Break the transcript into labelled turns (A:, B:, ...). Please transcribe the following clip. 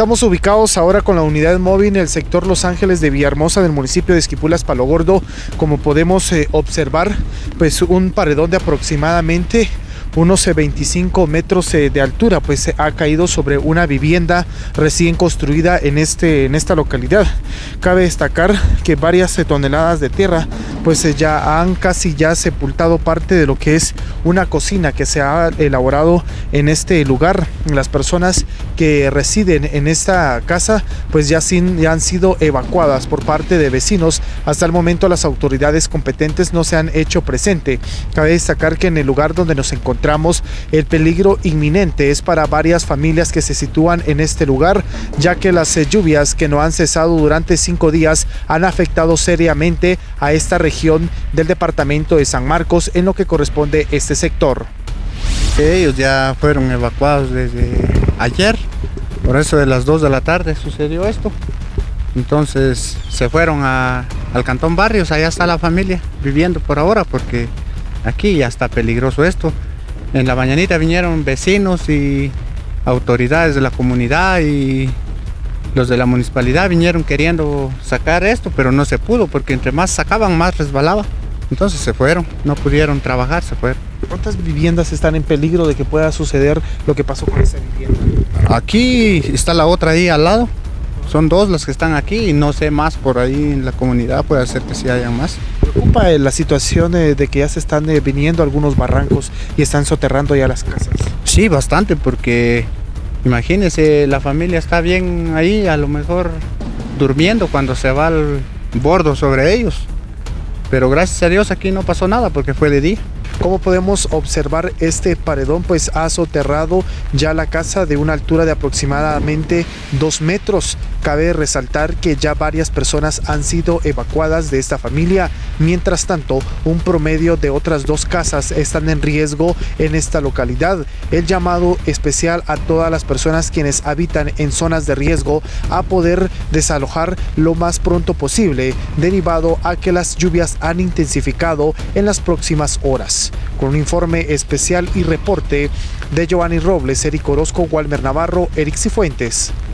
A: Estamos ubicados ahora con la unidad móvil en el sector Los Ángeles de Villahermosa del municipio de Esquipulas, Palo Gordo. Como podemos observar, pues un paredón de aproximadamente unos 25 metros de altura, pues ha caído sobre una vivienda recién construida en esta localidad. Cabe destacar que varias toneladas de tierra pues ya han casi sepultado parte de lo que es una cocina que se ha elaborado en este lugar. Las personas que residen en esta casa pues ya han sido evacuadas por parte de vecinos. Hasta el momento las autoridades competentes no se han hecho presente. Cabe destacar que en el lugar donde nos encontramos el peligro inminente es para varias familias que se sitúan en este lugar, ya que las lluvias que no han cesado durante 5 días han afectado seriamente a esta región del departamento de San Marcos en lo que corresponde a este sector.
B: Ellos ya fueron evacuados desde ayer, por eso de las 2 de la tarde sucedió esto. Entonces se fueron al Cantón Barrios, allá está la familia viviendo por ahora, porque aquí ya está peligroso esto. En la mañanita vinieron vecinos y autoridades de la comunidad y los de la municipalidad vinieron queriendo sacar esto, pero no se pudo porque entre más sacaban más resbalaba. Entonces se fueron, no pudieron trabajar, se fueron.
A: ¿Cuántas viviendas están en peligro de que pueda suceder lo que pasó con esa vivienda?
B: Aquí está la otra ahí al lado. Son 2 las que están aquí y no sé más por ahí en la comunidad, puede ser que sí hayan más.
A: ¿Preocupa la situación de que ya se están viniendo algunos barrancos y están soterrando ya las casas?
B: Sí, bastante, porque imagínense, la familia está bien ahí, a lo mejor durmiendo cuando se va el bordo sobre ellos. Pero gracias a Dios aquí no pasó nada porque fue de día.
A: Como podemos observar, este paredón pues ha soterrado ya la casa de una altura de aproximadamente 2 metros. Cabe resaltar que ya varias personas han sido evacuadas de esta familia. Mientras tanto, un promedio de otras 2 casas están en riesgo en esta localidad. El llamado especial a todas las personas quienes habitan en zonas de riesgo a poder desalojar lo más pronto posible, derivado a que las lluvias han intensificado en las próximas horas. Con un informe especial y reporte de Giovanni Robles, Eric Orozco, Walmer Navarro, Eric Cifuentes.